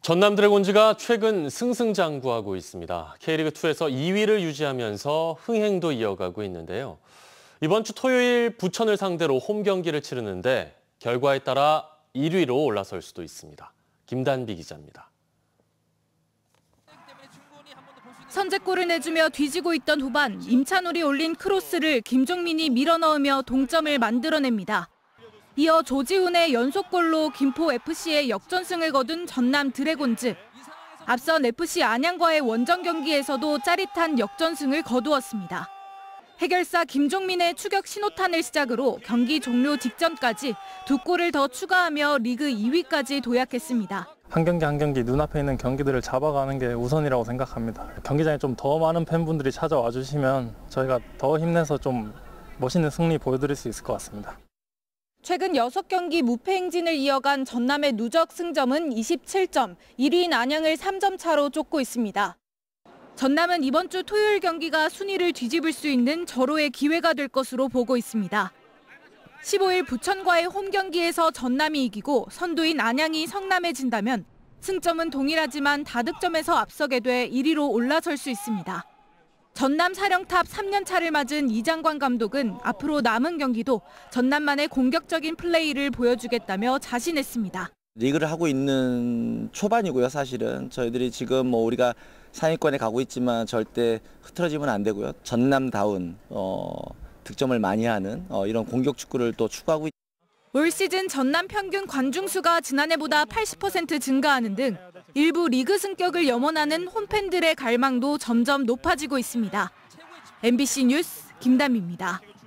전남 드래곤즈가 최근 승승장구하고 있습니다. K리그2에서 2위를 유지하면서 흥행도 이어가고 있는데요. 이번 주 토요일 부천을 상대로 홈 경기를 치르는데 결과에 따라 1위로 올라설 수도 있습니다. 김단비 기자입니다. 선제골을 내주며 뒤지고 있던 후반, 임찬울이 올린 크로스를 김종민이 밀어넣으며 동점을 만들어냅니다. 이어 조지훈의 연속골로 김포FC의 역전승을 거둔 전남 드래곤즈. 앞선 FC 안양과의 원정 경기에서도 짜릿한 역전승을 거두었습니다. 해결사 김종민의 추격 신호탄을 시작으로 경기 종료 직전까지 2골을 더 추가하며 리그 2위까지 도약했습니다. 한 경기 한 경기 눈앞에 있는 경기들을 잡아가는 게 우선이라고 생각합니다. 경기장에 좀 더 많은 팬분들이 찾아와 주시면 저희가 더 힘내서 좀 멋있는 승리 보여드릴 수 있을 것 같습니다. 최근 6경기 무패 행진을 이어간 전남의 누적 승점은 27점, 1위인 안양을 3점 차로 쫓고 있습니다. 전남은 이번 주 토요일 경기가 순위를 뒤집을 수 있는 절호의 기회가 될 것으로 보고 있습니다. 15일 부천과의 홈 경기에서 전남이 이기고 선두인 안양이 성남에 진다면 승점은 동일하지만 다득점에서 앞서게 돼 1위로 올라설 수 있습니다. 전남 사령탑 3년 차를 맞은 이장관 감독은 앞으로 남은 경기도 전남만의 공격적인 플레이를 보여주겠다며 자신했습니다. 리그를 하고 있는 초반이고요. 사실은 저희들이 지금 우리가 상위권에 가고 있지만 절대 흐트러지면 안 되고요. 전남다운 득점을 많이 하는 이런 공격 축구를 또 추구하고 있습니다. 올 시즌 전남 평균 관중수가 지난해보다 80% 증가하는 등 일부 리그 승격을 염원하는 홈팬들의 갈망도 점점 높아지고 있습니다. MBC 뉴스 김단비입니다.